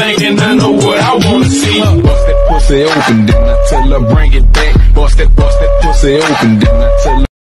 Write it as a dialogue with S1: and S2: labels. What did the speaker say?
S1: thinking I know what I wanna see.
S2: Bust that pussy open, then I tell her bring it back. Bust that pussy open, then I tell her